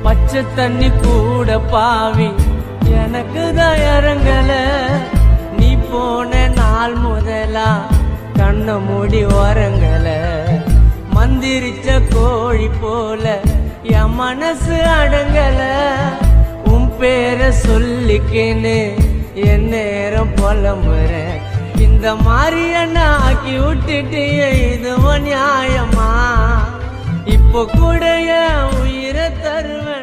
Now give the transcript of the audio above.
பச்சை தண்ணி கூட பாவி எனக்கு தான் இறங்கல. நீ போன நாள் முதலா கண்ண மூடி வரங்கல. மந்திரிச்ச கோழி போல என் மனசு அடங்கல. உன் பேரை சொல்லிக்கேன்னு என் நேரம் புலம்புறேன். இந்த மாதிரி என்ன ஆக்கி விட்டுட்டு இதுவும் நியாயமா? இப்போ கூட என் உயிரை தருவேன்.